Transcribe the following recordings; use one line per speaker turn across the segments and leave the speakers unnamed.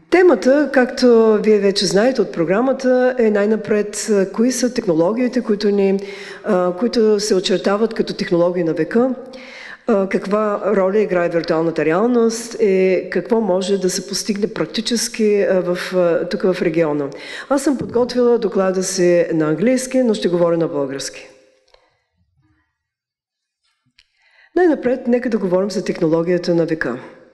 Темата, както вие вече знаете от програмата, е най-напред кои са технологиите, които се очертават като технологии на века, каква роля играе виртуалната реалност и какво може да се постигне практически тук в региона. Аз съм подготвила доклада си на английски, но ще говоря на български. Най-напред, нека да говорим за технологията на века.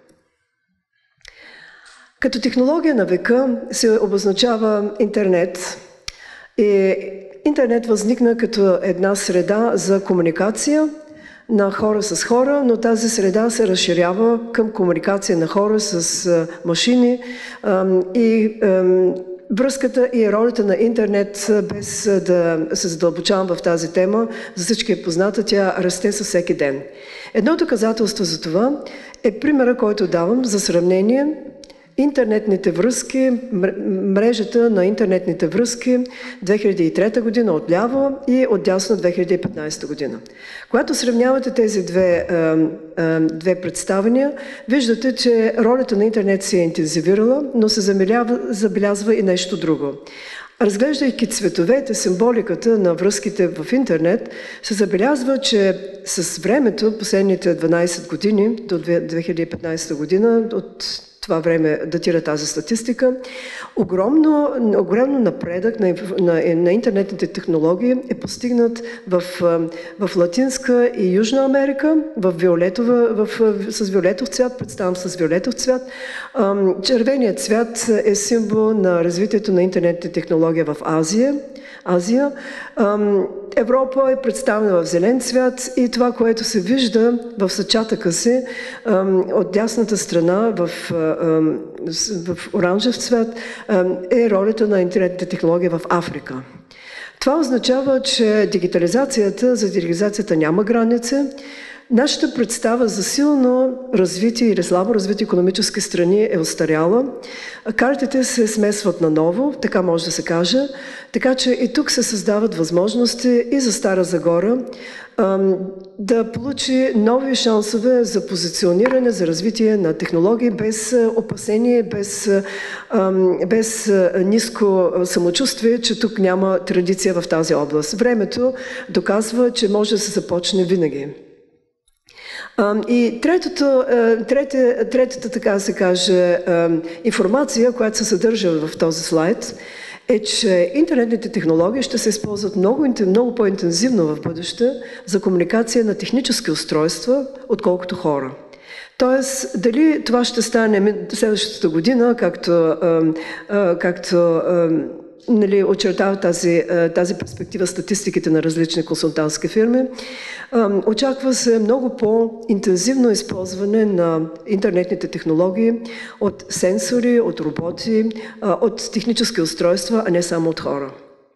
Като технология на века се обозначава интернет. И интернет възникна като една среда за комуникация на хора с хора, но тази среда се разширява към комуникация на хора с машини и връзката и ролята на интернет, без да се задълбочавам в тази тема, за всички е позната, тя расте със всеки ден. Едно доказателство за това е примера, който давам за сравнение интернетните връзки, мрежата на интернетните връзки 2003 година отляво и отдясно 2015 година. Когато сравнявате тези две представения, виждате, че ролята на интернет се е интензивирала, но се забелязва и нещо друго. Разглеждайки цветовете, символиката на връзките в интернет, се забелязва, че с времето, последните 12 години до 2015 година, от това време датира тази статистика, огромно напредък на интернетните технологии е постигнат в Латинска и Южна Америка, с виолетов цвят, представям с виолетов цвят. Червеният цвят е символ на развитието на интернетните технологии в Азия. Европа е представена в зелен цвят и това, което се вижда в съчатъка си от дясната страна в оранжев цвят е ролята на интернетните технологии в Африка. Това означава, че за дигитализацията няма граници. Нашата представа за силно развити или слабо развити икономически страни е остаряла. Картите се смесват наново, така може да се каже, така че и тук се създават възможности и за Стара Загора да получи нови шансове за позициониране, за развитие на технологии без опасение, без ниско самочувствие, че тук няма традиция в тази област. Времето доказва, че може да се започне винаги. И третата, така да се каже, информация, която се съдържа в този слайд, е, че интернетните технологии ще се използват много по-интензивно в бъдеще за комуникация на технически устройства, отколкото хора. Тоест, дали това ще стане следващата година, както очертава тази перспектива статистиките на различни консултантски фирми. Очаква се много по-интензивно използване на интернетните технологии от сенсори, от роботи, от технически устройства, а не само от хора.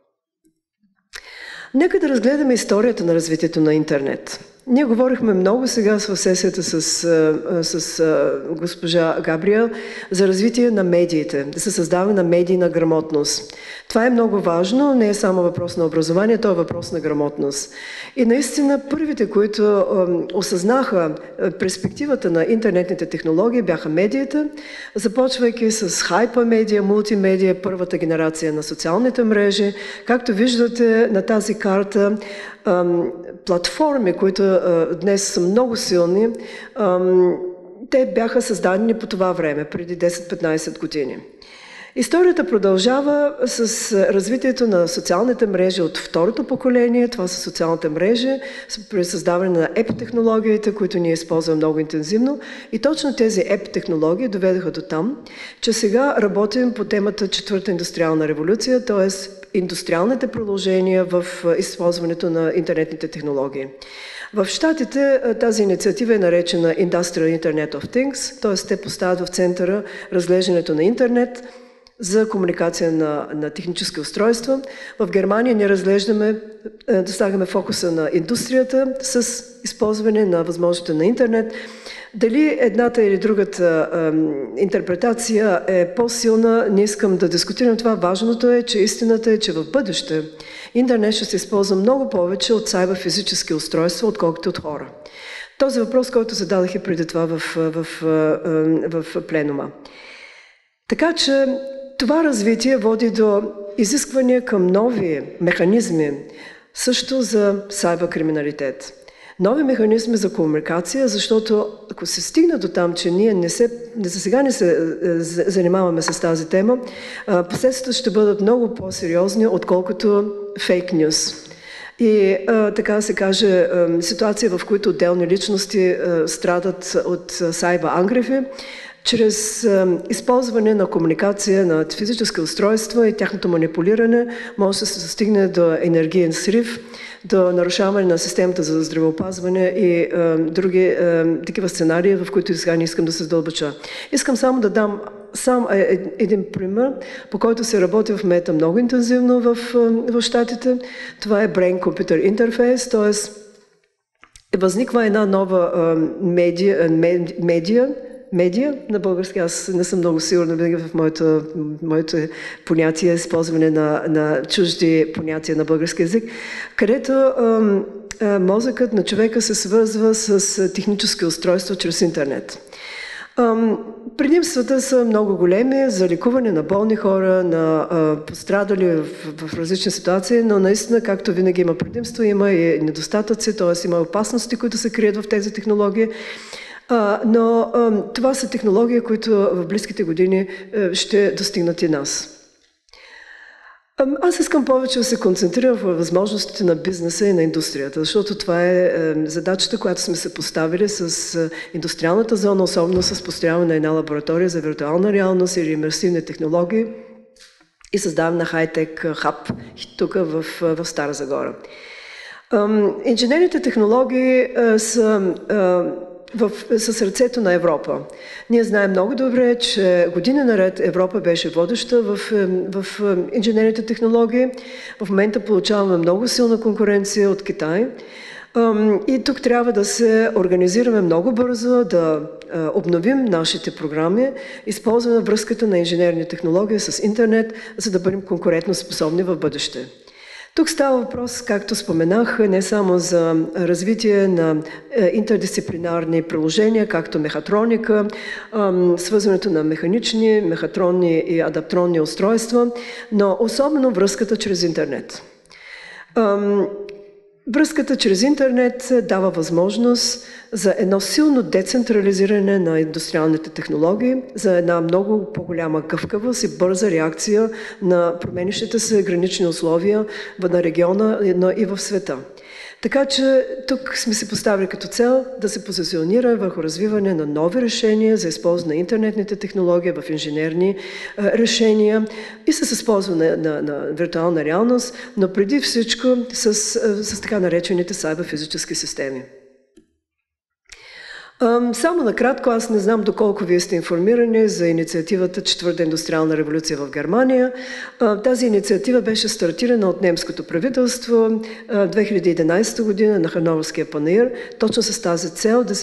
Нека да разгледаме историята на развитието на интернет. Ние говорихме много сега в сесията с госпожа Габриел за развитие на медиите, за създаване на медийна грамотност. Това е много важно, не е само въпрос на образование, то е въпрос на грамотност. И наистина първите, които осъзнаха перспективата на интернетните технологии, бяха медиите, започвайки с хайпермедия, мултимедия, първата генерация на социалните мрежи. Както виждате на тази карта, платформи, които днес са много силни, те бяха създадени по това време, преди 10-15 години. Историята продължава с развитието на социалните мрежи от второто поколение. Това са социалните мрежи, при създаване на еп-технологиите, които ние използваме много интензивно. И точно тези еп-технологии доведоха до там, че сега работим по темата четвърта индустриална революция, т.е. индустриалните продължения в използването на интернетните технологии. В Щатите тази инициатива е наречена Industrial Internet of Things, т.е. те поставят в центъра разглеждането на интернет за комуникация на технически устройства. В Германия ние да слагаме фокуса на индустрията с използване на възможностите на интернет. Дали едната или другата интерпретация е по-силна, не искам да дискутирам това. Важното е, че истината е, че в бъдеще интернет ще се използва много повече от сайберфизически устройства, отколкото от хора. Този въпрос, който зададох и преди това в пленума. Така че това развитие води до изисквания към нови механизми, също за сайберкриминалитет. Нови механизми за комуникация, защото ако се стигне до там, че ние за сега не се занимаваме с тази тема, последствията ще бъдат много по-сериозни, отколкото фейк нюс. И така да се каже, ситуация, в които отделни личности страдат от сайбер-ангрефи, чрез използване на комуникация на физически устройства и тяхното манипулиране може да се стигне до енергиен срив, до нарушаване на системата за здравеопазване и други такива сценарии, в които сега не искам да се задълбоча. Искам само да дам един пример, по който се работи в момента много интензивно в Щатите. Това е Brain Computer Interface, т.е. възниква една нова медия на български. Аз не съм много сигурна винаги в моето понятие, използване на чужди понятия на български език, където мозъкът на човека се свързва с технически устройства чрез интернет. Предимствата са много големи за лекуване на болни хора, на пострадали в различни ситуации, но наистина, както винаги има предимства, има и недостатъци, т.е. има опасности, които се крият в тези технологии. Но това са технологии, които в близките години ще достигнат и нас. Аз искам повече да се концентрирам в възможностите на бизнеса и на индустрията, защото това е задачата, която сме се поставили с индустриалната зона, особено с построяване на една лаборатория за виртуална реалност или имерсивни технологии и създаване на хай-тек хаб тук в Стара Загора. Инженерните технологии са с сърцето на Европа. Ние знаем много добре, че години наред Европа беше водеща в инженерните технологии. В момента получаваме много силна конкуренция от Китай. И тук трябва да се организираме много бързо, да обновим нашите програми, използваме връзката на инженерни технологии с интернет, за да бъдем конкурентно способни в бъдеще. Тук става въпрос, както споменах, не само за развитие на интердисциплинарни приложения, както мехатроника, свързването на механични, мехатронни и адаптронни устройства, но особено връзката чрез интернет. Връзката чрез интернет дава възможност за едно силно децентрализиране на индустриалните технологии, за една много по-голяма гъвкавост и бърза реакция на променящите се гранични условия на региона, но и в света. Така че тук сме се поставили като цел да се позиционира върху развиване на нови решения за използване на интернетните технологии в инженерни решения и с използване на виртуална реалност, но преди всичко с така наречените сайберфизически системи. Само накратко, аз не знам доколко вие сте информирани за инициативата Четвърта индустриална революция в Германия. Тази инициатива беше стартирана от немското правителство 2011 година на Хановерския панаир, точно с тази цел да се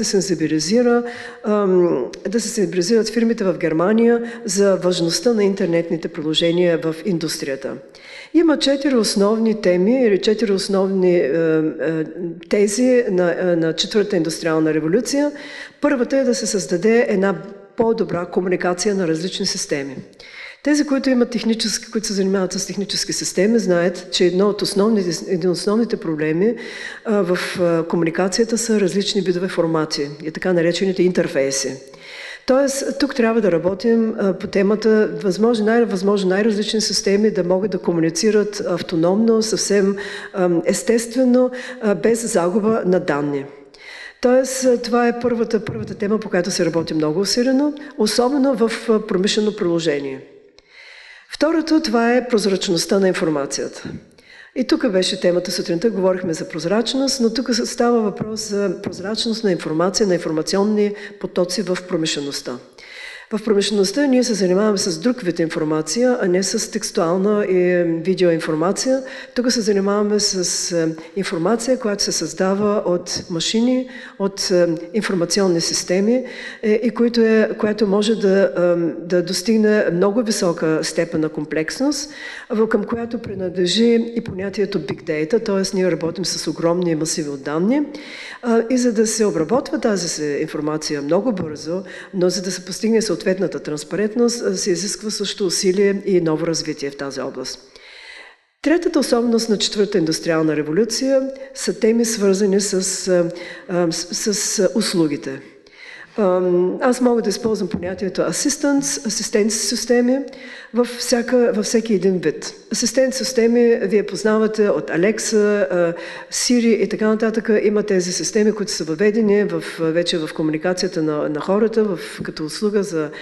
сензибилизират фирмите в Германия за важността на интернетните приложения в индустрията. Има 4 основни теми или 4 основни тези на Четвърта индустриална революция. Първата е да се създаде една по-добра комуникация на различни системи. Тези, които се занимават с технически системи, знаят, че един от основните проблеми в комуникацията са различни видове формати и така наречените интерфейси. Тоест, тук трябва да работим по темата възможно най-различни системи да могат да комуницират автономно, съвсем естествено, без загуба на данни. Тоест, това е първата тема, по която се работи много усилено, особено в промишлено приложение. Второто, това е прозрачността на информацията. И тук беше темата сутринта, говорихме за прозрачност, но тук става въпрос за прозрачност на информация, на информационни потоци в промишлеността. В промишлеността ние се занимаваме с друг вид информация, а не с текстуална и видеоинформация. Тук се занимаваме с информация, която се създава от машини, от информационни системи и която може да достигне много висока степен на комплексност, към която принадлежи и понятието Big Data, т.е. ние работим с огромни масиви от данни. И за да се обработва тази информация много бързо, но за да се постигне съответната транспарентност, се изисква също усилие и ново развитие в тази област. Третата особеност на четвърта индустриална революция са теми, свързани с услугите. Аз мога да използвам понятието асистент системи във всеки един вид. Асистент системи вие познавате от Alexa, Siri и така нататък. Има тези системи, които са въведени вече в комуникацията на хората, като услуга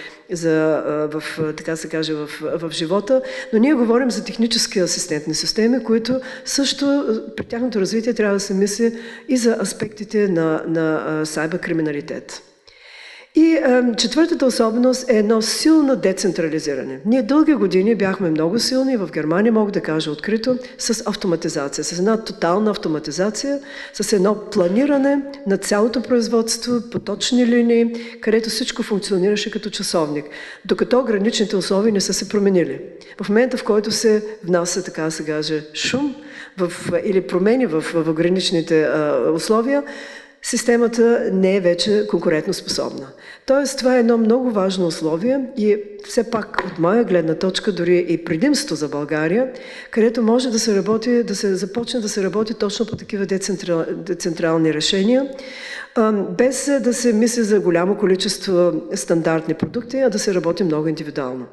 така се каже, в живота. Но ние говорим за технически асистентни системи, които също при тяхното развитие трябва да се мисли и за аспектите на сайберкриминалитет. И четвъртата особеност е едно силно децентрализиране. Ние дълги години бяхме много силни, в Германия мога да кажа открито, с автоматизация, с една тотална автоматизация, с едно планиране на цялото производство, поточни линии, където всичко функционираше като часовник, докато граничните условия не са се променили. В момента, в който се внася, така да се каже, шум или промени в граничните условия, системата не е вече конкурентно способна. Тоест, това е едно много важно условие и все пак от моя гледна точка дори и предимство за България, където може да се започне да се работи точно по такива децентрални решения, без да се мисли за голямо количество стандартни продукти, а да се работи много индивидуално.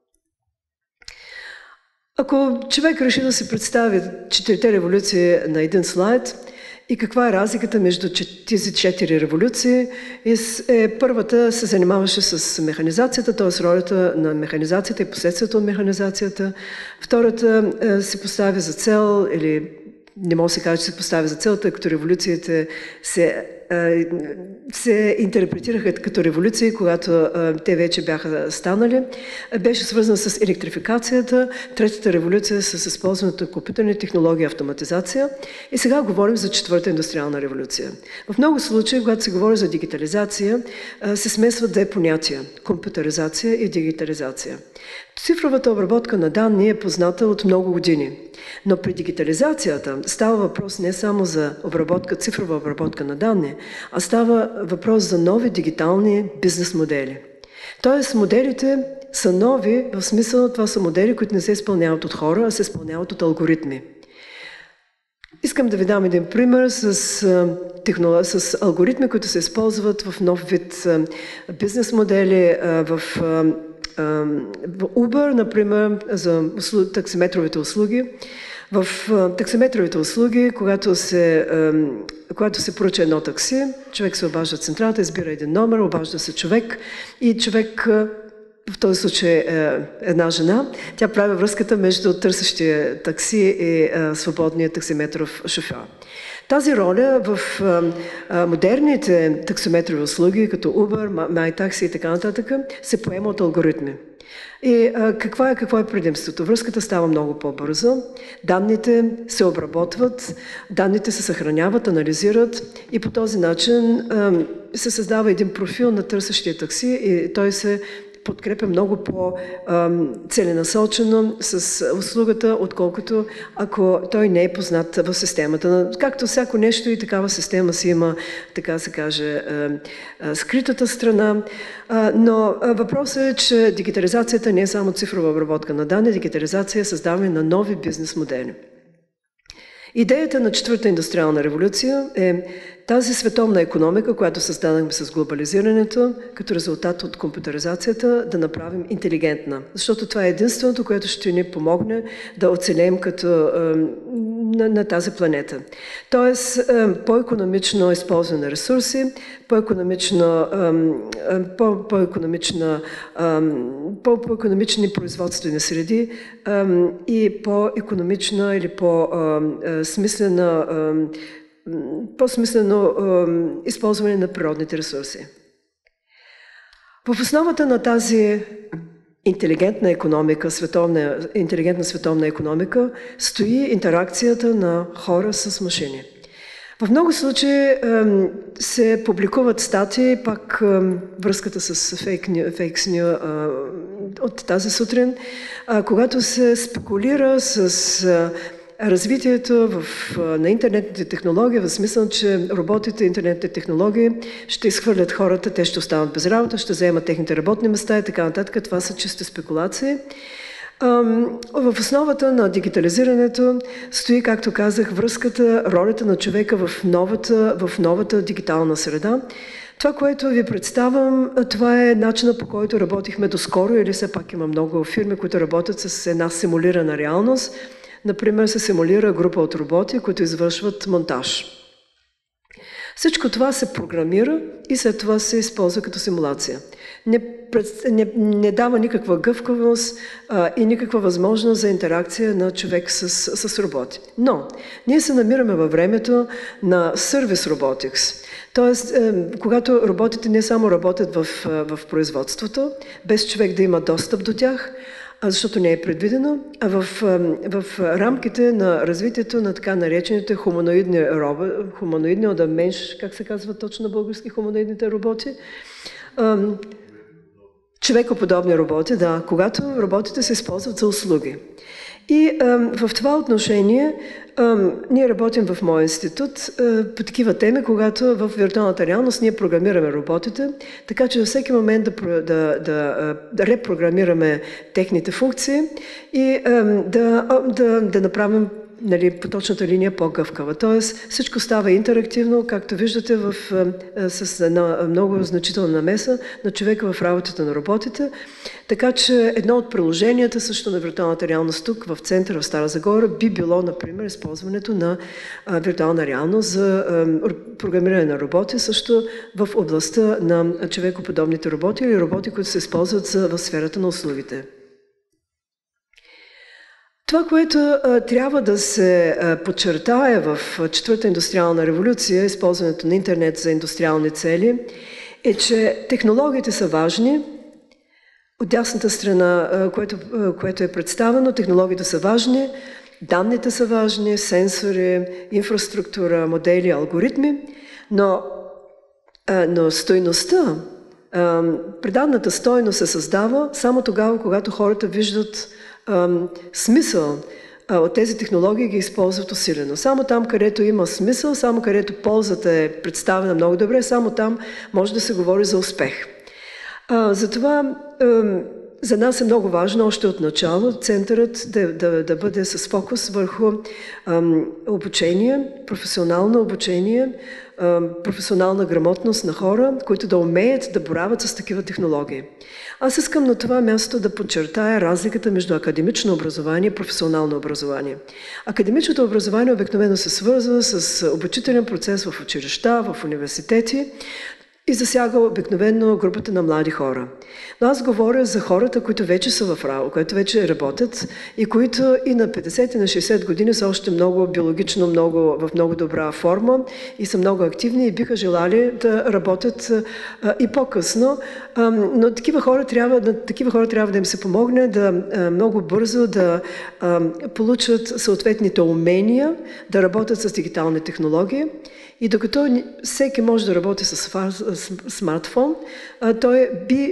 Ако човек реши да се представи четирите революции на един слайд, и каква е разликата между тези четири революции? Първата се занимаваше с механизацията, т.е. ролята на механизацията и последствията от механизацията. Втората се поставя за цел, или не мога да се каже, че се поставя за цел, тъй като революциите се интерпретираха като революции, когато те вече бяха станали. Беше свързана с електрификацията, третата революция с използването на компютърни технологии и автоматизация. И сега говорим за четвърта индустриална революция. В много случаи, когато се говори за дигитализация, се смесват две понятия – компютъризация и дигитализация. Цифровата обработка на данни е позната от много години. Но при дигитализацията става въпрос не само за цифрова обработка на данни, а става въпрос за нови дигитални бизнес модели. Тоест, моделите са нови, в смисъл това са модели, които не се изпълняват от хора, а се изпълняват от алгоритми. Искам да ви дам един пример с алгоритми, които се използват в нов вид бизнес модели, в Uber, например, за таксиметровите услуги. В таксиметровите услуги, когато се поръча едно такси, човек се обажда в централата, избира един номер, обажда се човек и човек, в този случай една жена, тя прави връзката между търсещия такси и свободния таксиметров шофьор. Тази роля в модерните таксиметрови услуги, като Uber, MyTaxi и така нататък, се поема от алгоритми. И какво е предимството? Връзката става много по-бързо, данните се обработват, данните се съхраняват, анализират и по този начин се създава един профил на търсещия такси и той се подкрепя много по-целенасочено с услугата, отколкото ако той не е познат в системата. Както всяко нещо и такава система си има, така се каже, скритата страна. Но въпросът е, че дигитализацията не е само цифрова обработка на данни, дигитализация е създаване на нови бизнес модели. Идеята на четвърта индустриална революция е тази световна икономика, която създадахме с глобализирането, като резултат от компютъризацията, да направим интелигентна. Защото това е единственото, което ще ни помогне да оцелеем на тази планета. Тоест, по-икономично използване на ресурси, по-икономични производствени среди и по-икономична или по-смислено използване на природните ресурси. В основата на тази интелигентна економика, интелигентна световна економика, стои интеракцията на хора с машини. В много случаи се публикуват статии, пак връзката с фейкс нюз от тази сутрин, когато се спекулира с развитието на интернетните технологии, в смисъл, че роботите, интернетните технологии ще изхвърлят хората, те ще останат без работа, ще заемат техните работни места и така нататък. Това са чисти спекулации. В основата на дигитализирането стои, както казах, връзката, ролята на човека в новата дигитална среда. Това, което ви представям, това е начинът, по който работихме доскоро, или все пак има много фирми, които работят с една симулирана реалност. Например, се симулира група от роботи, които извършват монтаж. Всичко това се програмира и след това се използва като симулация. Не дава никаква гъвкавост и никаква възможност за интеракция на човек с роботи. Но ние се намираме във времето на сервис роботикс. Тоест, когато роботите не само работят в производството, без човек да има достъп до тях, защото не е предвидено, а в рамките на развитието на така наречените хуманоидни как се казва точно на български хуманоидните роботи? Човекоподобни роботи, да, когато роботите се използват за услуги. И в това отношение ние работим в моя институт по такива теми, когато в виртуалната реалност ние програмираме роботите, така че във всеки момент да репрограмираме техните функции и да направим поточната линия по-гъвкава. Тоест всичко става интерактивно, както виждате, с една много значителна намеса на човека в работата на роботите. Така че едно от приложенията също на виртуалната реалност тук в центъра в Стара Загора би било, например, използването на виртуална реалност за програмиране на роботи, също в областта на човекоподобните роботи или роботи, които се използват в сферата на услугите. Това, което трябва да се подчертае в четвърта индустриална революция, използването на интернет за индустриални цели, е, че технологиите са важни. От дясната страна, което е представено, технологиите са важни, данните са важни, сенсори, инфраструктура, модели, алгоритми, но стойността, предадената стойност се създава само тогава, когато хората виждат смисъл от тези технологии ги използват усилено. Само там, където има смисъл, само където ползата е представена много добре, само там може да се говори за успех. Затова за нас е много важно още от начало центърът да бъде с фокус върху обучение, професионално обучение, професионална грамотност на хора, които да умеят да борават с такива технологии. Аз искам на това място да подчертая разликата между академично образование и професионално образование. Академичното образование обикновено се свързва с обучителен процес в училища, в университети и засяга обикновено групата на млади хора. Но аз говоря за хората, които вече са в работа, които вече работят и които и на 50 и на 60 години са още много биологично, в много добра форма и са много активни и биха желали да работят и по-късно. Но на такива хора трябва да им се помогне да много бързо да получат съответните умения, да работят с дигитални технологии. И докато всеки може да работи с смартфон, той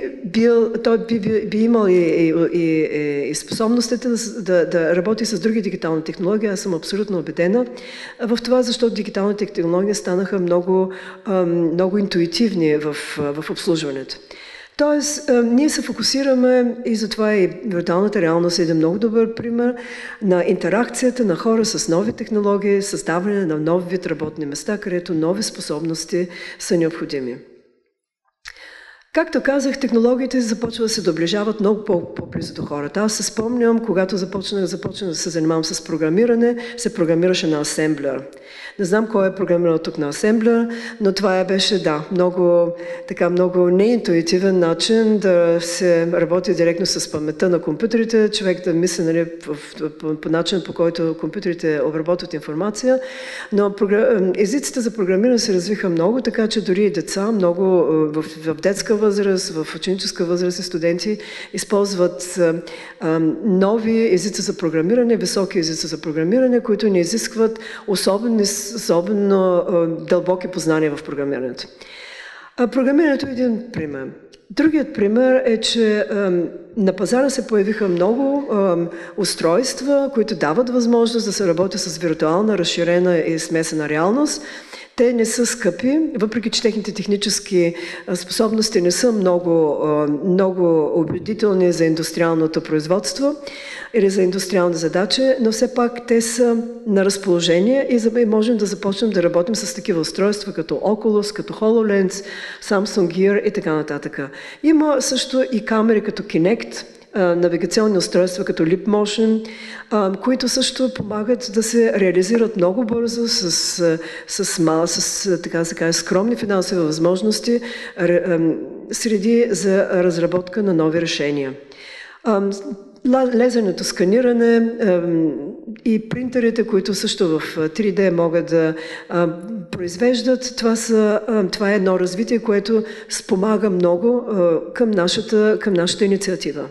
би имал и способностите да работи с други дигитални технологии. Аз съм абсолютно убедена в това, защото дигиталните технологии станаха много интуитивни в обслужването. Тоест, ние се фокусираме и затова и виртуалната реалност е един много добър пример на интеракцията на хора с нови технологии, създаване на нов вид работни места, където нови способности са необходими. Както казах, технологиите започват да се доближават много по-близо до хората. Аз се спомням, когато започнах да се занимавам с програмиране, се програмираше на асемблер. Не знам кой е програмирал тук на асемблер, но това беше, много неинтуитивен начин да се работи директно с паметта на компютрите, човек да мисли по начин, по който компютрите обработват информация. Но езиците за програмиране се развиха много, така че дори и деца, много в детска възраст, в ученическа възраст и студенти използват нови езици за програмиране, високи езици за програмиране, които не изискват особено дълбоки познания в програмирането. Програмирането е един пример. Другият пример е, че на пазара се появиха много устройства, които дават възможност да се работи с виртуална, разширена и смесена реалност. Те не са скъпи, въпреки че техните технически способности не са много убедителни за индустриалното производство или за индустриални задачи, но все пак те са на разположение и можем да започнем да работим с такива устройства, като Oculus, като HoloLens, Samsung Gear и така нататък. Има също и камери като Kinect, навигационни устройства като Leap Motion, които също помагат да се реализират много бързо с така се каже, скромни финансови възможности среди за разработка на нови решения. Лазерното сканиране и принтерите, които също в 3D могат да произвеждат, това е едно развитие, което спомага много към нашата инициатива.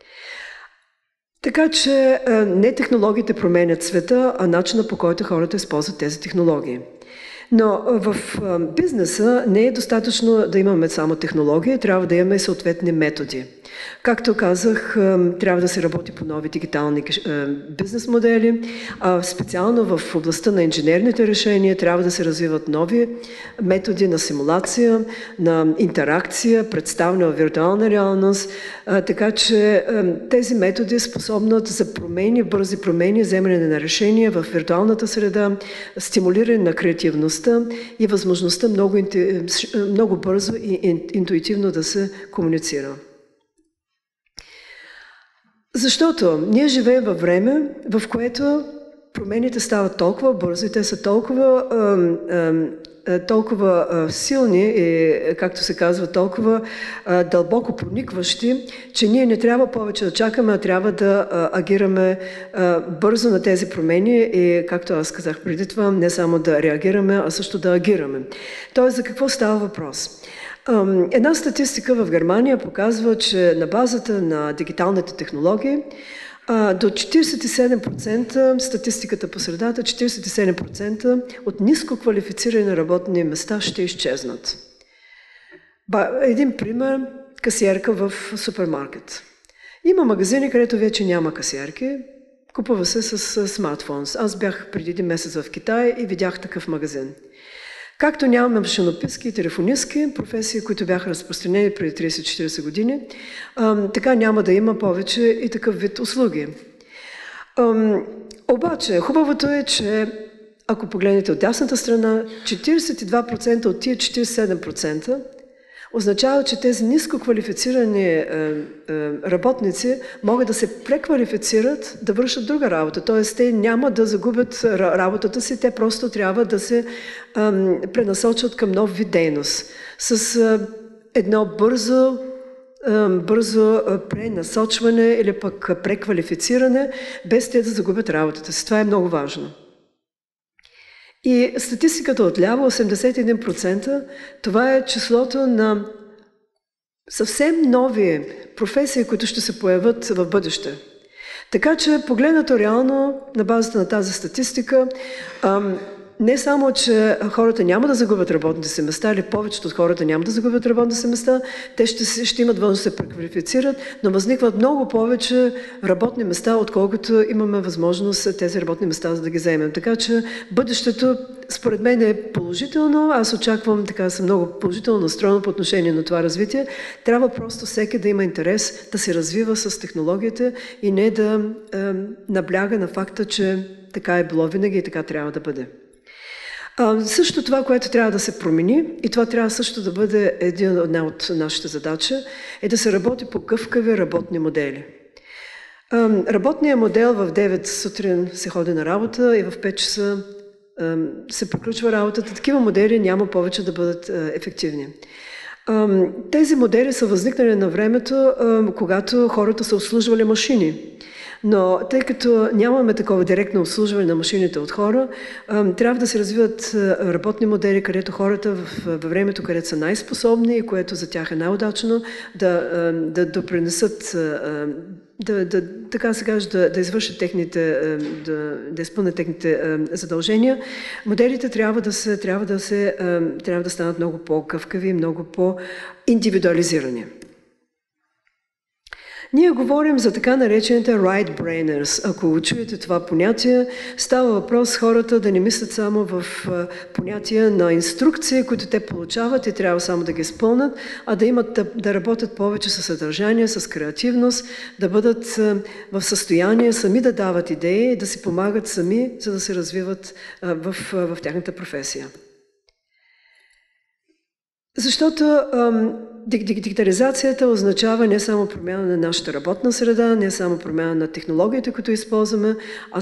Така че не технологиите променят света, а начина по който хората използват тези технологии. Но в бизнеса не е достатъчно да имаме само технологии, трябва да имаме съответни методи. Както казах, трябва да се работи по нови дигитални бизнес модели. Специално в областта на инженерните решения трябва да се развиват нови методи на симулация, на интеракция, представена в виртуална реалност, така че тези методи способнат за промени, бързи промени, вземане на решения в виртуалната среда, стимулиране на креативността и възможността много бързо и интуитивно да се комуницира. Защото ние живеем във време, в което промените стават толкова бързо и те са толкова силни и, както се казва, толкова дълбоко проникващи, че ние не трябва повече да чакаме, а трябва да агираме бързо на тези промени и, както аз казах преди това, не само да реагираме, а също да агираме. Тоест, за какво става въпрос? Една статистика в Германия показва, че на базата на дигиталните технологии до 47%, статистиката по средата, 47% от ниско квалифицирани работни места ще изчезнат. Един пример – касиерка в супермаркет. Има магазини, където вече няма касиерки, купува се с смартфон. Аз бях преди един месец в Китай и видях такъв магазин. Както нямаме машинописки и телефонистки, професии, които бяха разпространени преди 30-40 години, така няма да има повече и такъв вид услуги. Обаче, хубавото е, че ако погледнете от дясната страна, 42% от тия 47% означава, че тези ниско квалифицирани работници могат да се преквалифицират, да вършат друга работа. Т.е. те няма да загубят работата си, те просто трябва да се пренасочат към нов вид дейност. С едно бързо пренасочване или пък преквалифициране, без те да загубят работата си. Това е много важно. И статистиката отляво, 81%, това е числото на съвсем нови професии, които ще се появят в бъдеще. Така че, погледнато реално, на базата на тази статистика, не само, че хората няма да загубят работните си места, или повечето от хората няма да загубят работните си места, те ще имат възможност да се преквалифицират, но възникват много повече работни места, отколкото имаме възможност тези работни места за да ги заемем. Така че бъдещето, според мен, е положително. Аз очаквам, така съм много положително настроена по отношение на това развитие. Трябва просто всеки да има интерес да се развива с технологията и не да набляга на факта, че така е било винаги и така трябва да бъде. Също това, което трябва да се промени, и това трябва също да бъде една от нашите задачи, е да се работи по гъвкави работни модели. Работният модел в 9 сутрин се ходи на работа и в 5 часа се приключва работата. Такива модели няма повече да бъдат ефективни. Тези модели са възникнали на времето, когато хората са обслужвали машини. Но тъй като нямаме такова директно обслужване на машините от хора, трябва да се развиват работни модели, където хората във времето, където са най-способни и което за тях е най-удачно, да допринесат, така се каже, да извършат техните, да изпълнят техните задължения. Моделите трябва да станат много по-гъвкави и много по-индивидуализирани. Ние говорим за така наречените right brainers. Ако чуете това понятие, става въпрос хората да не мислят само в понятия на инструкции, които те получават и трябва само да ги изпълнят, а да имат да работят повече със съдържание, с креативност, да бъдат в състояние сами да дават идеи, да си помагат сами, за да се развиват в тяхната професия. Защото дигитализацията означава не само промяна на нашата работна среда, не само промяна на технологиите, които използваме, а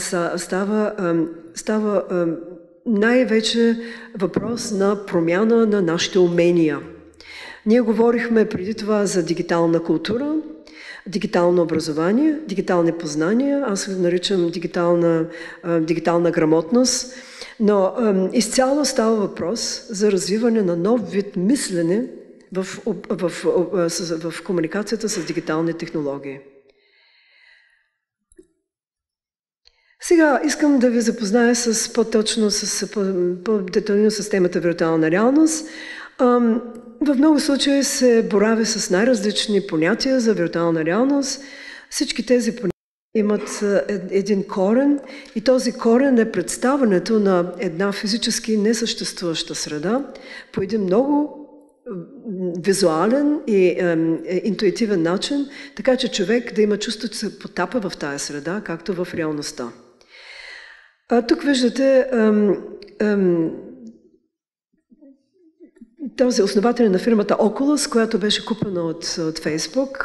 става най-вече въпрос на промяна на нашите умения. Ние говорихме преди това за дигитална култура, дигитално образование, дигитални познания, аз го наричам дигитална грамотност, но изцяло става въпрос за развиване на нов вид мислене в комуникацията с дигитални технологии. Сега искам да ви запозная по-точно, по-детайлно с темата виртуална реалност. В много случаи се борави с най-различни понятия за виртуална реалност. Всички тези понятия имат един корен и този корен е представянето на една физически несъществуваща среда по един много визуален и интуитивен начин, така че човек да има чувство, че се потапа в тая среда, както в реалността. Тук виждате този основател на фирмата Oculus, която беше купена от Facebook.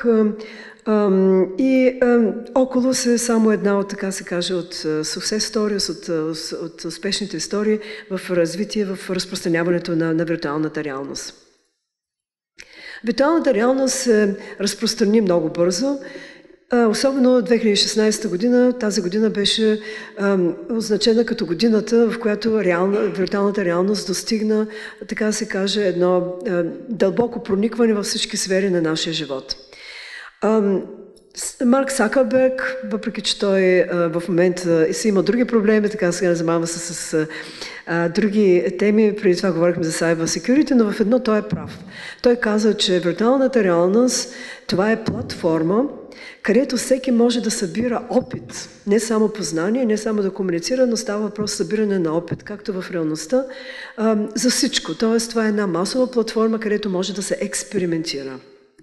И Oculus е само една от, така се каже, от success stories, от успешните истории в развитие, в разпространяването на виртуалната реалност. Виртуалната реалност се разпространи много бързо. Особено 2016 година, тази година беше означена като годината, в която виртуалната реалност достигна, така се каже, едно дълбоко проникване във всички сфери на нашия живот. Марк Цукърбърг, въпреки че той в момента си има други проблеми, така сега занимава се с други теми, преди това говорихме за cyber security, но в едно той е прав. Той каза, че виртуалната реалност това е платформа, където всеки може да събира опит, не само познание, не само да комуницира, но става въпрос събиране на опит, както в реалността, за всичко. Тоест, това е една масова платформа, където може да се експериментира.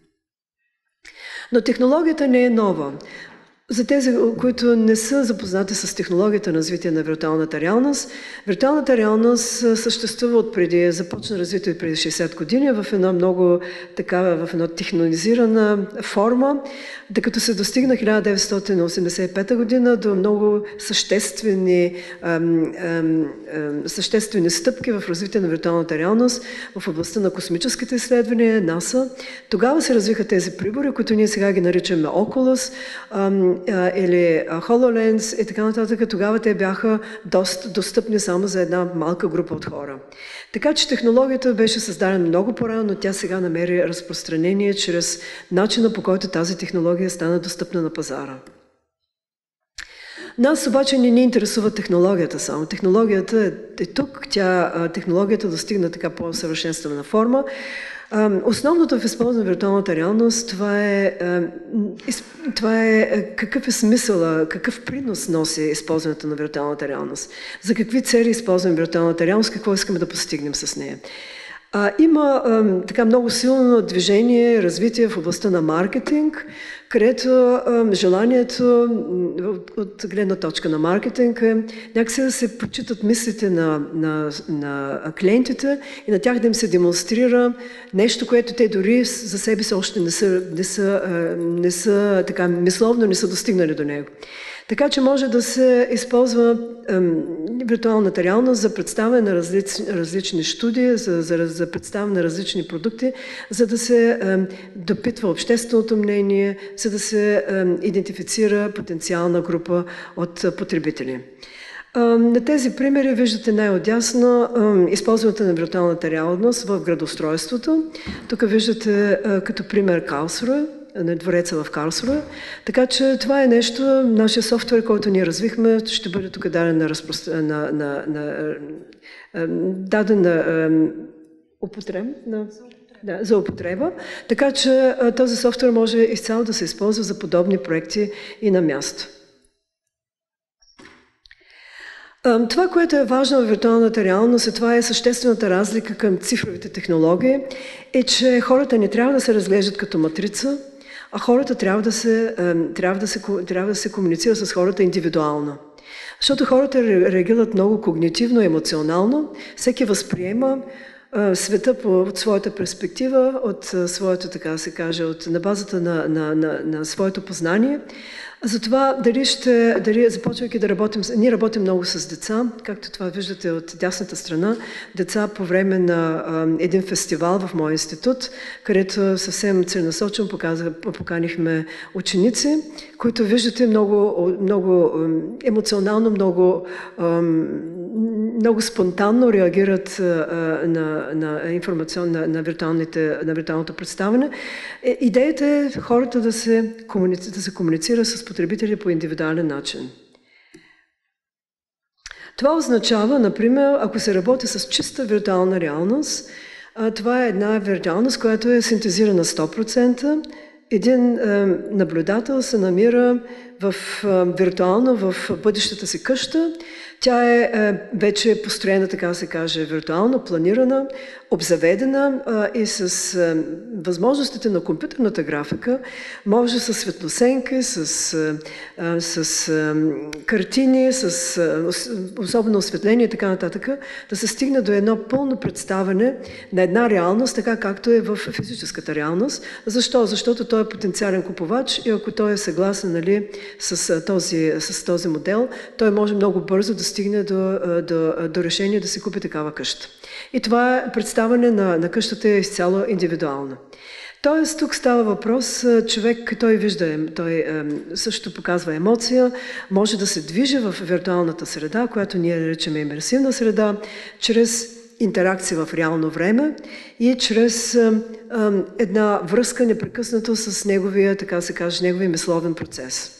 Но технологията не е нова. За тези, които не са запознати с технологията на развитие на виртуалната реалност съществува отпреди, започна развитие преди 60 години в една много такава, в една технологизирана форма, докато се достигна 1985 година до много съществени стъпки в развитие на виртуалната реалност в областта на космическите изследвания, НАСА. Тогава се развиха тези прибори, които ние сега ги наричаме Oculus, или HoloLens и така нататък, тогава те бяха доста достъпни само за една малка група от хора. Така че технологията беше създадена много по-рано, но тя сега намери разпространение чрез начина, по който тази технология стана достъпна на пазара. Нас обаче не ни интересува технологията само. Технологията е тук, технологията достигна така по-съвършенствена форма. Основното в използване на виртуалната реалност това е какъв е смисъла, какъв принос носи използването на виртуалната реалност. За какви цели използваме виртуалната реалност, какво искаме да постигнем с нея. Има така много силно движение, развитие в областта на маркетинг, където желанието от гледна точка на маркетинг е някакси да се почитат мислите на клиентите и на тях да им се демонстрира нещо, което те дори за себе си още не са така мисловно, не са достигнали до него. Така че може да се използва виртуалната реалност за представяне на различни студии, за представяне на различни продукти, за да се допитва общественото мнение, за да се идентифицира потенциална група от потребители. На тези примери виждате най-отясно използването на виртуалната реалност в градоустройството. Тук виждате като пример Карлсруе, на двореца в Карлсруе. Така че това е нещо, нашия софтуер, който ние развихме, ще бъде тук даден даден на употреб, за употреба, така че този софтуер може изцяло да се използва за подобни проекти и на място. Това, което е важно в виртуалната реалност, и това е съществената разлика към цифровите технологии, е, че хората не трябва да се разглеждат като матрица, а хората трябва да се комуницира с хората индивидуално. Защото хората реагират много когнитивно, емоционално, всеки възприема света от своята перспектива, от своето, така да се каже, на базата на своето познание. Затова започвайки да работим, ние работим много с деца, както това виждате от дясната страна, деца по време на един фестивал в моя институт, където съвсем целенасочено поканихме ученици, които виждате много емоционално, много спонтанно реагират на виртуалното представяне. Идеята е хората да се комуницира с потребители по индивидуален начин. Това означава, например, ако се работи с чиста виртуална реалност, това е една виртуалност, която е синтезирана 100%. Един наблюдател се намира виртуално в бъдещата си къща. Тя е вече построена, така да се каже, виртуално, планирана, обзаведена и с възможностите на компютърната графика може с светлосенки, с картини, особено осветление и така нататък, да се стигне до едно пълно представяне на една реалност, така както е в физическата реалност. Защо? Защото той е потенциален купувач и ако той е съгласен, нали, с този модел, той може много бързо да стигне до решение да си купи такава къща. И това представяне на къщата е изцяло индивидуално. Тоест, тук става въпрос, човек, той също показва емоция, може да се движи в виртуалната среда, която ние наричаме имерсивна среда, чрез интеракция в реално време и чрез една връзка непрекъснато с неговия, така се каже, неговия мисловен процес.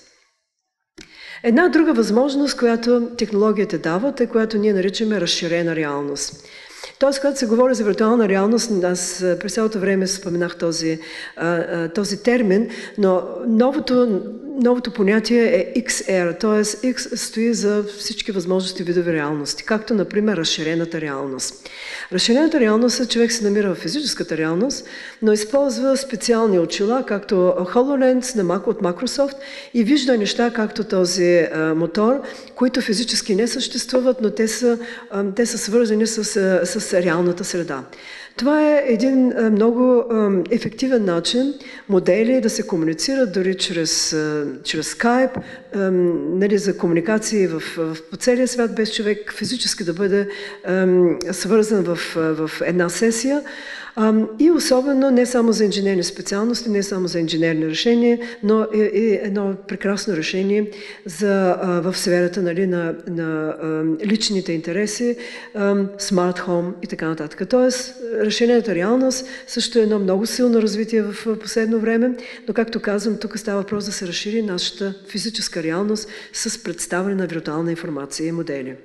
Една друга възможност, която технологията дава, е която ние наричаме разширена реалност. Тоест, когато се говори за виртуална реалност, аз през цялото време споменах този термин, но новото понятие е XR, т.е. X стои за всички възможности видови реалности, както, например, разширената реалност. Разширената реалност е, човек се намира в физическата реалност, но използва специални очила, както HoloLens от Microsoft и вижда неща, както този мотор, които физически не съществуват, но те са свързани с реалната среда. Това е един много ефективен начин модели да се комуницират дори чрез Skype, нали, за комуникации по целия свят, без човек физически да бъде свързан в една сесия. И особено не само за инженерни специалности, не само за инженерни решения, но и едно прекрасно решение в сферата, нали, на личните интереси, смарт хоум и така нататък. Тоест, разширената реалност също е едно много силно развитие в последно време, но както казвам, тук става въпрос да се разшири нашата физическа реалност с представяне на виртуална информация и модели.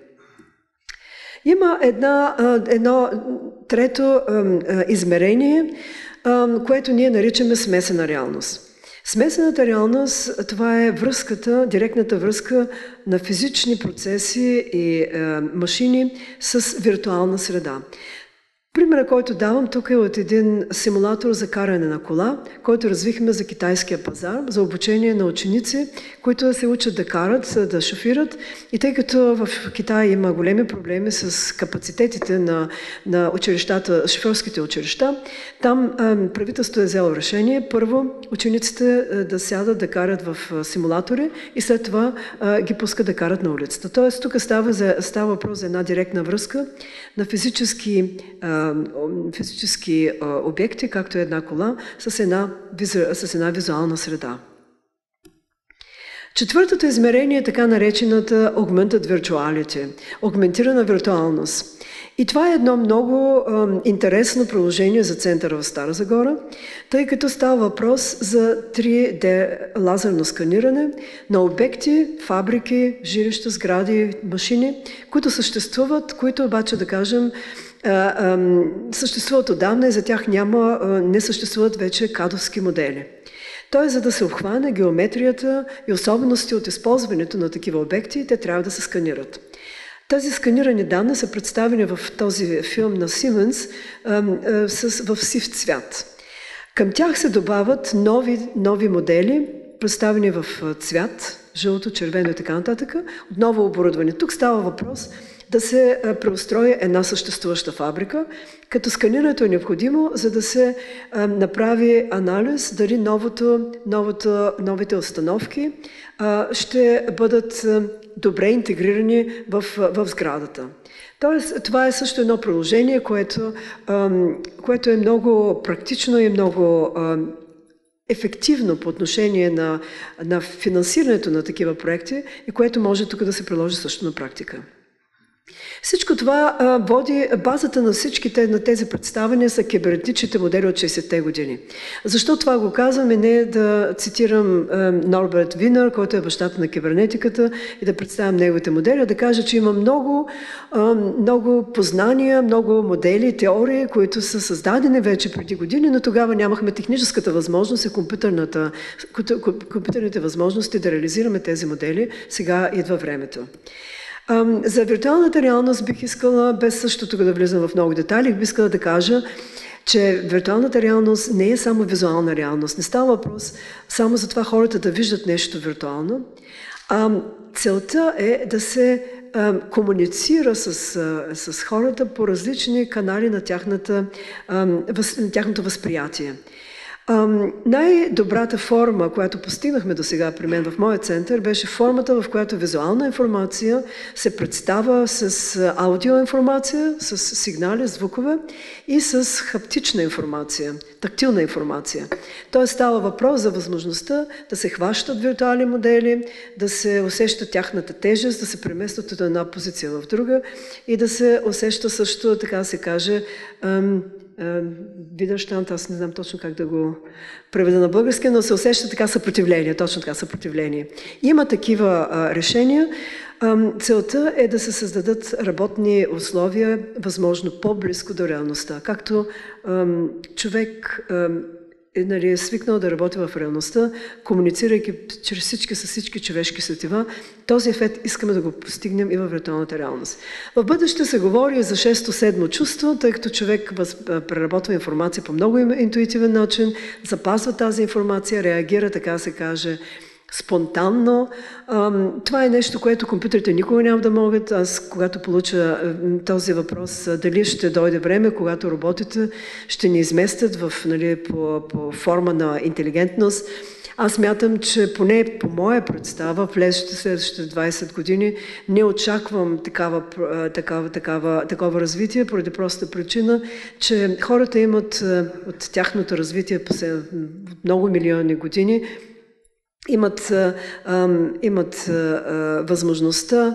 Има едно трето измерение, което ние наричаме смесена реалност. Смесената реалност, това е директната връзка на физични процеси и машини с виртуална среда. Примерът, който давам тук е от един симулатор за каране на кола, който развихме за китайския пазар, за обучение на ученици, които се учат да карат, да шофират. И тъй като в Китай има големи проблеми с капацитетите на училищата, шофьорските училища, там правителството е взело решение първо учениците да сядат да карат в симулатори и след това ги пускат да карат на улицата. Тоест тук става въпрос за една директна връзка на физически обекти, както е една кола, с една визуална среда. Четвъртото измерение е така наречената Augmented Virtuality, агментирана виртуалност. И това е едно много интересно приложение за центъра в Стара Загора, тъй като става въпрос за 3D лазерно сканиране на обекти, фабрики, жилища, сгради, машини, които съществуват, които обаче, да кажем, съществуват отдавна и за тях не съществуват вече кадовски модели. Тоест, за да се обхване геометрията и особености от използването на такива обекти, те трябва да се сканират. Тези сканирани данни са представени в този филм на Сименс в сив цвят. Към тях се добавят нови модели, представени в цвят, жълто, червено и така нататък, отново оборудване. Тук става въпрос да се преустрои една съществуваща фабрика, като сканирането е необходимо, за да се направи анализ дали новите установки ще бъдат добре интегрирани в сградата. Тоест, това е също едно приложение, което е много практично и много ефективно по отношение на финансирането на такива проекти и което може тук да се приложи също на практика. Всичко това води базата на всичките на тези представения са кибернетичните модели от 60-те години. Защо това го казвам и не да цитирам Норберт Винер, който е бащата на кибернетиката и да представям неговите модели, а да кажа, че има много познания, много модели, теории, които са създадени вече преди години, но тогава нямахме техническата възможност и компютърните възможности да реализираме тези модели. Сега идва времето. За виртуалната реалност бих искала, без също тук да влизам в много детайли, бих искала да кажа, че виртуалната реалност не е само визуална реалност. Не става въпрос само за това хората да виждат нещо виртуално. Целта е да се комуницира с хората по различни канали на тяхното възприятие. Най-добрата форма, която постигнахме до сега при мен в моя център, беше формата, в която визуална информация се представя с аудиоинформация, с сигнали, звукове и с хаптична информация, тактилна информация. Тоест става въпрос за възможността да се хващат виртуални модели, да се усеща тяхната тежест, да се преместват от една позиция в друга и да се усеща също, така се каже, Widerstand, аз не знам точно как да го преведа на български, но се усеща така съпротивление, точно така съпротивление. Има такива решения. Целта е да се създадат работни условия, възможно по-близко до реалността. Както човек е свикнал да работи в реалността, комуницирайки с всички човешки сетива, този ефект искаме да го постигнем и във виртуалната реалност. В бъдеще се говори за 6-7 чувство, тъй като човек преработва информация по много интуитивен начин, запазва тази информация, реагира, така се каже, спонтанно. Това е нещо, което компютрите никога няма да могат. Аз, когато получа този въпрос, дали ще дойде време, когато роботите ще ни изместят по форма на интелигентност, аз мятам, че поне по моя представа, в следващите 20 години, не очаквам такова развитие, поради простата причина, че хората имат от тяхното развитие по много милиони години, имат възможността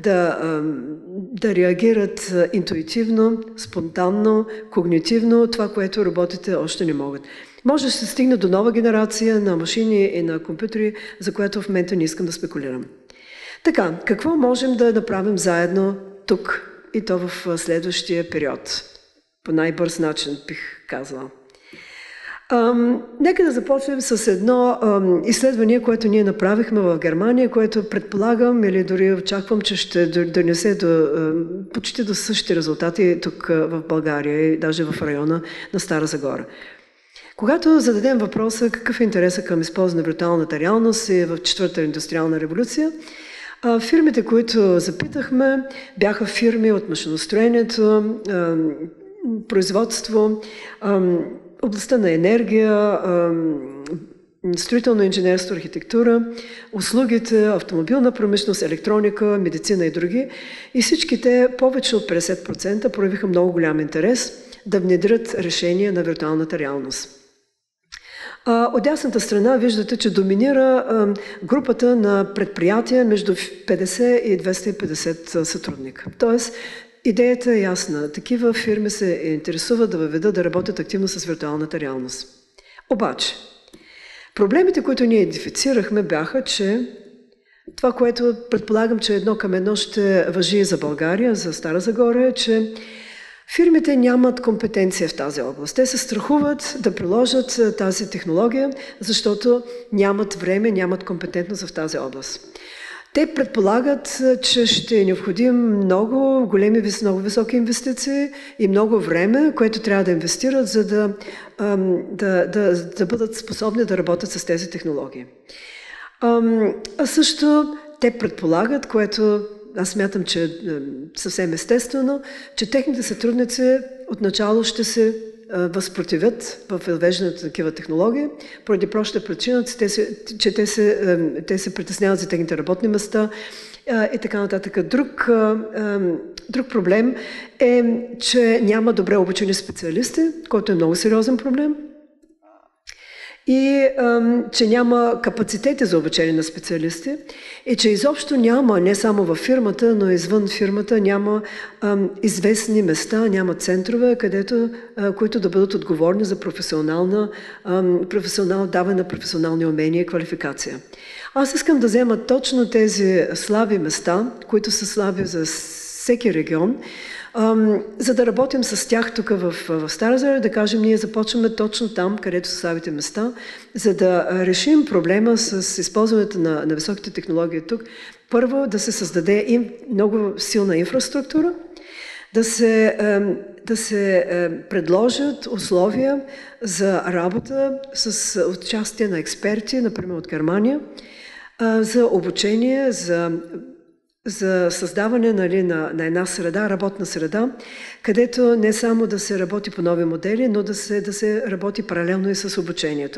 да реагират интуитивно, спонтанно, когнитивно, това, което роботите още не могат. Може да се стигне до нова генерация на машини и на компютри, за което в момента не искам да спекулирам. Така, какво можем да направим заедно тук и то в следващия период? По най-бърз начин, бих казала. Нека да започнем с едно изследване, което ние направихме в Германия, което предполагам или дори очаквам, че ще донесе почти до същите резултати тук в България и даже в района на Стара Загора. Когато зададем въпроса какъв е интересът към използване на виртуалната реалност и в четвърта индустриална революция, фирмите, които запитахме, бяха фирми от машиностроението, производство, областта на енергия, строително инженерство, архитектура, услугите, автомобилна промишленост, електроника, медицина и други. И всичките, повече от 50%, проявиха много голям интерес да внедрят решения на виртуалната реалност. От дясната страна виждате, че доминира групата на предприятия между 50 и 250 сътрудника. Тоест, идеята е ясна. Такива фирми се интересуват да въведат, да работят активно с виртуалната реалност. Обаче, проблемите, които ние идентифицирахме, бяха, че това, което предполагам, че едно към едно ще важи за България, за Стара Загора, е, че Фирмите нямат компетенция в тази област. Те се страхуват да приложат тази технология, защото нямат време, нямат компетентност в тази област. Те предполагат, че ще е необходим много високи инвестиции и много време, което трябва да инвестират, за да бъдат способни да работят с тези технологии. А също те предполагат, което аз смятам, че е съвсем естествено, че техните сътрудници отначало ще се възпротивят в въвеждането на такива технологии, поради простата причина, че те се притесняват за техните работни места и така нататък. Друг проблем е, че няма добре обучени специалисти, който е много сериозен проблем. И че няма капацитети за обучение на специалисти и че изобщо няма, не само във фирмата, но извън фирмата, няма известни места, няма центрове, които да бъдат отговорни за даване на професионални умения и квалификация. Аз искам да взема точно тези слаби места, които са слаби за всеки регион, за да работим с тях тук в Стара Загора, да кажем, ние започваме точно там, където са слабите места, за да решим проблема с използването на високите технологии тук. Първо, да се създаде много силна инфраструктура, да се предложат условия за работа с участие на експерти, например от Германия, за обучение, за създаване на една среда, работна среда, където не само да се работи по нови модели, но да се работи паралелно и с обучението.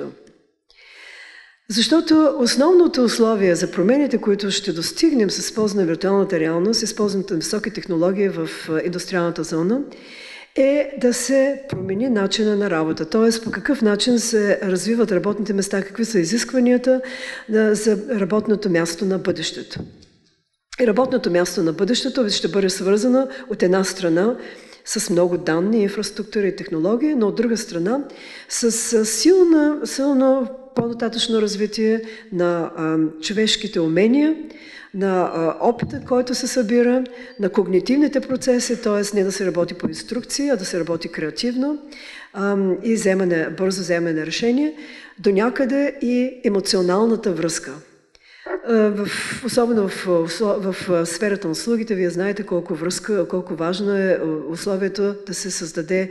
Защото основното условие за промените, които ще достигнем с използване на виртуалната реалност, използването на високи технологии в индустриалната зона, е да се промени начина на работа. Т.е. по какъв начин се развиват работните места, какви са изискванията за работното място на бъдещето. И работното място на бъдещето ще бъде свързано от една страна с много данни, инфраструктура и технологии, но от друга страна с силно по-нататъчно развитие на човешките умения, на опита, който се събира, на когнитивните процеси, т.е. не да се работи по инструкции, а да се работи креативно и бързо вземане на решение, до някъде и емоционалната връзка. Особено в сферата на услугите, вие знаете колко важно е условието да се създаде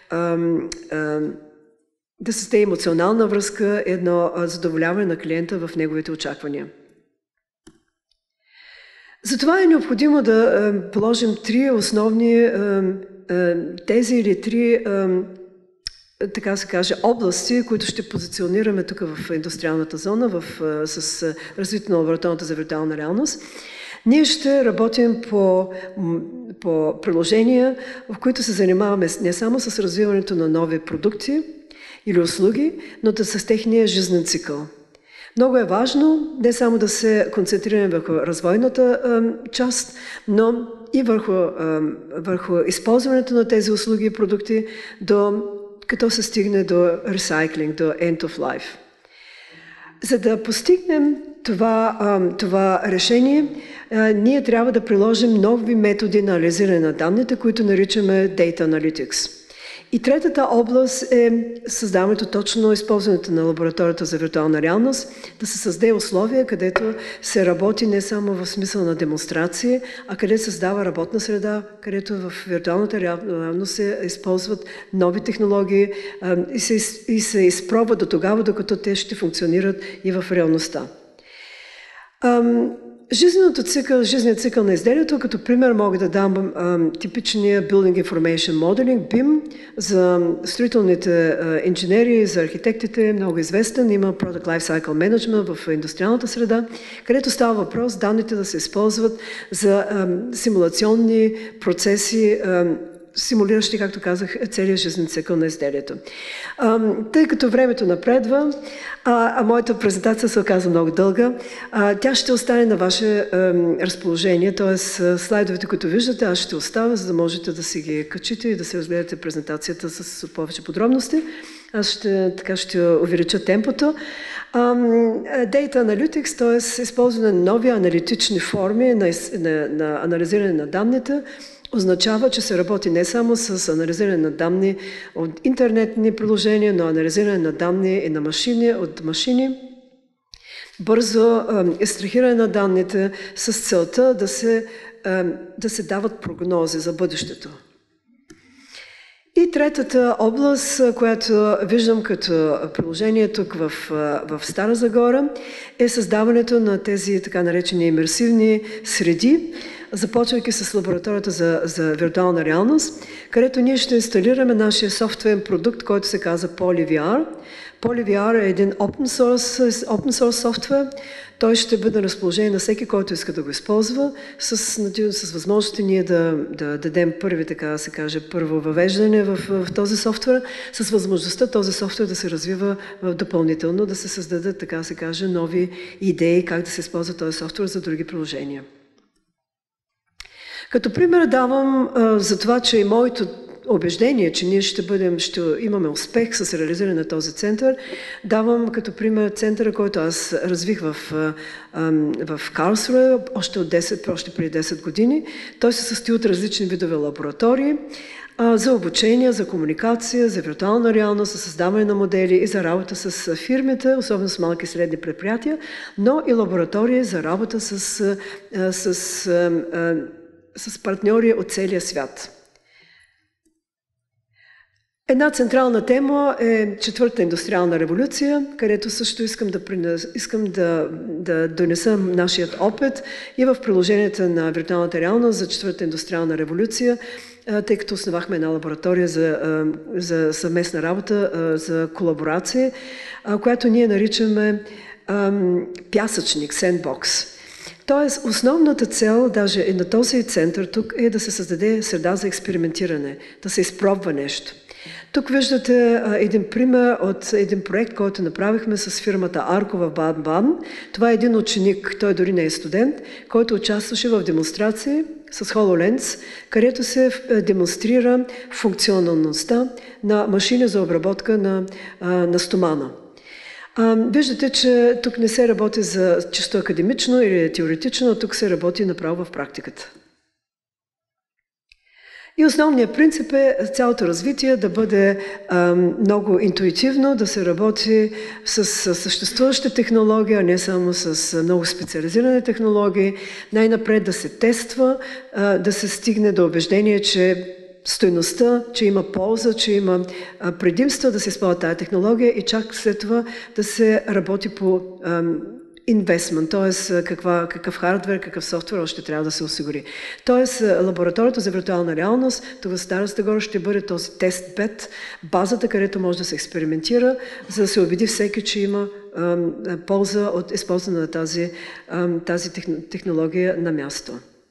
емоционална връзка, едно задоволяване на клиента в неговите очаквания. Затова е необходимо да положим три основни тези или три така се каже, области, които ще позиционираме тук в индустриалната зона, с развитието на лабораторията за виртуална реалност. Ние ще работим по приложения, в които се занимаваме не само с развиването на нови продукти или услуги, но да с техния жизнен цикъл. Много е важно не само да се концентрираме върху развойната част, но и върху използването на тези услуги и продукти като се стигне до recycling, до end of life. За да постигнем това решение, ние трябва да приложим нови методи на анализиране на данните, които наричаме Data Analytics. И третата област е създаването точно използването на лабораторията за виртуална реалност, да се създаде условия, където се работи не само в смисъл на демонстрации, а където се създава работна среда, където в виртуалната реалност се използват нови технологии и се изпробват до тогава, докато те ще функционират и в реалността. Жизненият цикъл на изделието, като пример мога да дам типичния Building Information Modeling, BIM, за строителните инженери, за архитектите, много известен. Има Product Lifecycle Management в индустриалната среда, където става въпрос данните да се използват за симулационни процеси, симулиращи, както казах, целият жизнен цикъл на изделието. Тъй като времето напредва, а моята презентация се оказа много дълга, тя ще остане на ваше разположение, т.е. слайдовете, които виждате, аз ще оставя, за да можете да си ги качите и да се разгледате презентацията с повече подробности. Аз ще увелича темпото. Data Analytics, т.е. използване на нови аналитични форми на анализиране на данните, означава, че се работи не само с анализиране на данни от интернетни приложения, но анализиране на данни и на машини, от машини, бързо екстрахиране на данните с целта да се дават прогнози за бъдещето. И третата област, която виждам като приложение тук в Стара Загора, е създаването на тези така наречени имерсивни среди, започвайки с лабораторията за виртуална реалност, където ние ще инсталираме нашия софтуерен продукт, който се казва PolyVR. PolyVR е един open source софтуер. Той ще бъде на разположение на всеки, който иска да го използва, с възможности ние да дадем първи, така да се каже, първо въвеждане в този софтуер, с възможността този софтуер да се развива допълнително, да се създадат, така да се каже, нови идеи как да се използва този софтуер за други приложения. Като пример давам за това, че и моето убеждение, че ние ще имаме успех с реализиране на този център, давам като пример центъра, който аз развих в Карлсруе още преди 10 години. Той се състои от различни видове лаборатории за обучение, за комуникация, за виртуална реалност, за създаване на модели и за работа с фирмите, особено с малки и средни предприятия, но и лаборатории за работа с партньори от целия свят. Една централна тема е четвъртата индустриална революция, където също искам да донеса нашият опит и в приложенията на виртуалната реалност за четвъртата индустриална революция, тъй като основахме една лаборатория за съвместна работа, за колаборация, която ние наричаме пясъчник, сендбокс. Тоест, основната цел, даже и на този център тук, е да се създаде среда за експериментиране, да се изпробва нещо. Тук виждате един пример от един проект, който направихме с фирмата Арко в Баден-Баден. Това е един ученик, той дори не е студент, който участваше в демонстрации с HoloLens, където се демонстрира функционалността на машини за обработка на стомана. Виждате, че тук не се работи за чисто академично или теоретично, а тук се работи направо в практиката. И основният принцип е цялото развитие да бъде много интуитивно, да се работи с съществуваща технология, а не само с много специализирани технологии. Най-напред да се тества, да се стигне до убеждение, че стойността, че има полза, че има предимства да се използва тази технология и чак след това да се работи по инвестмент, т.е. какъв хардвер, какъв софтуер още трябва да се осигури. Т.е. лабораторията за виртуална реалност, тук в Стара Загора ще бъде този тест бед, базата, където може да се експериментира, за да се убеди всеки, че има полза от използване на тази технология на място.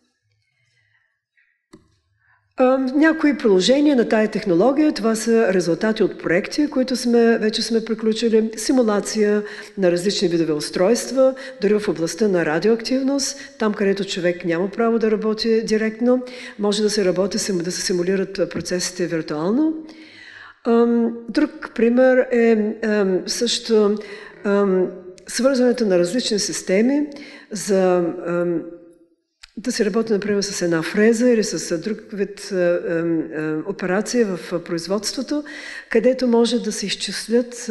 Някои приложения на тая технология, това са резултати от проекти, които вече сме приключили, симулация на различни видове устройства, дори в областта на радиоактивност, там където човек няма право да работи директно, може да се работи, да се симулират процесите виртуално. Друг пример е също свързването на различни системи за да се работи, например, с една фреза или с друг вид операция в производството, където може да се изчислят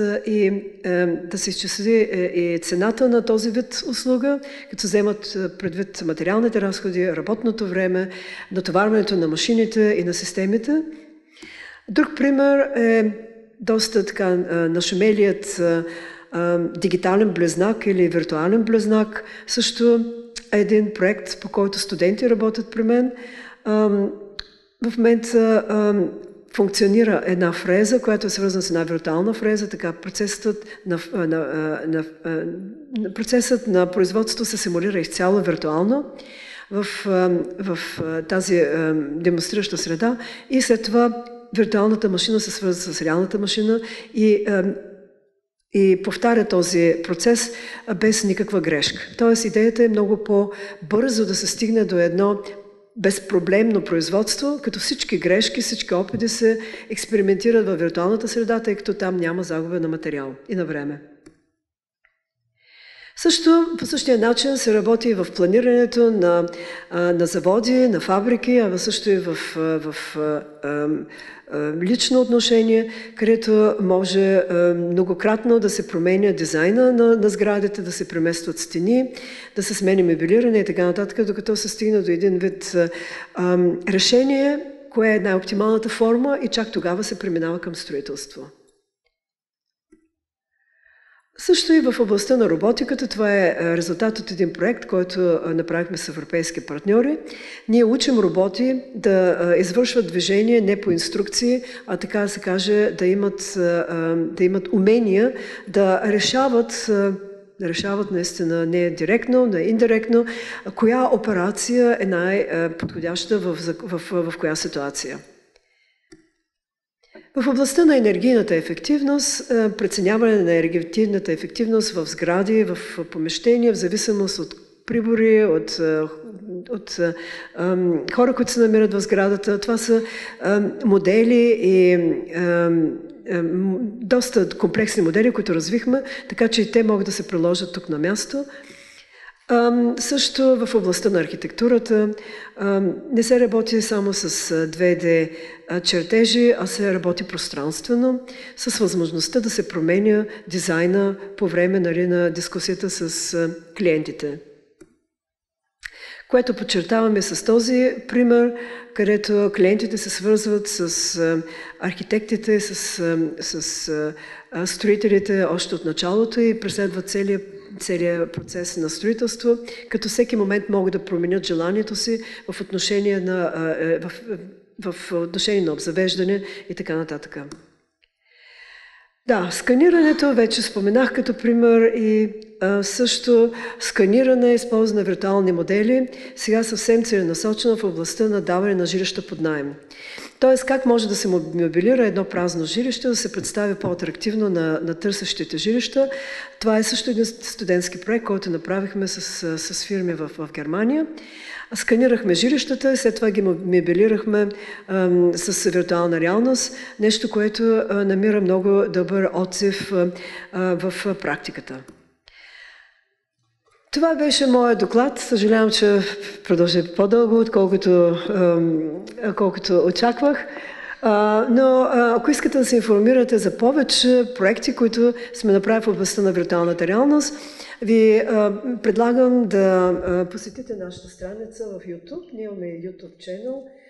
и цената на този вид услуга, като вземат предвид материалните разходи, работното време, натоварването на машините и на системите. Друг пример е доста така нашумелият дигитален близнак или виртуален близнак, също един проект, по който студенти работят при мен. В момента функционира една фреза, която е свързана с една виртуална фреза, така процесът на производство се симулира изцяло виртуално в тази демонстрираща среда и след това виртуалната машина се свързва с реалната машина и повтаря този процес без никаква грешка. Тоест идеята е много по-бързо да се стигне до едно безпроблемно производство, като всички грешки, всички опити се експериментират във виртуалната среда, тъй като там няма загуба на материал и на време. Също по същия начин се работи и в планирането на заводи, на фабрики, а също и в лично отношение, където може многократно да се променя дизайна на сградите, да се преместват стени, да се смени мебелиране и така нататък, докато се стигне до един вид решение, кое е най-оптималната форма и чак тогава се преминава към строителство. Също и в областта на роботиката, това е резултат от един проект, който направихме с европейски партньори. Ние учим роботи да извършват движение не по инструкции, а така да се каже, да имат умения да решават наистина не директно, не индиректно, коя операция е най-подходяща в коя ситуация. В областта на енергийната ефективност, преценяване на енергийната ефективност в сгради, в помещения, в зависимост от прибори, от хора, които се намират в сградата. Това са модели и доста комплексни модели, които развихме, така че и те могат да се приложат тук на място. Също в областта на архитектурата не се работи само с 2D чертежи, а се работи пространствено, с възможността да се променя дизайна по време на дискусията с клиентите. Което подчертаваме с този пример, където клиентите се свързват с архитектите, с строителите още от началото и преследват целият процес на строителство, като всеки момент могат да променят желанието си в отношение на обзавеждане и така нататък. Да, сканирането вече споменах като пример и също сканиране, използване на виртуални модели, сега съвсем целенасочено в областта на даване на жилища под наем. Тоест, как може да се мобилира едно празно жилище, да се представи по-атрактивно на търсещите жилища. Това е също един студентски проект, който направихме с фирми в Германия. Сканирахме жилищата, след това ги мобилирахме с виртуална реалност, нещо, което намира много добър отзив в практиката. Това беше моят доклад. Съжалявам, че продължи по-дълго, отколкото очаквах. Но ако искате да се информирате за повече проекти, които сме направили в областта на виртуалната реалност, ви предлагам да посетите нашата страница в YouTube. Ние имаме YouTube channel.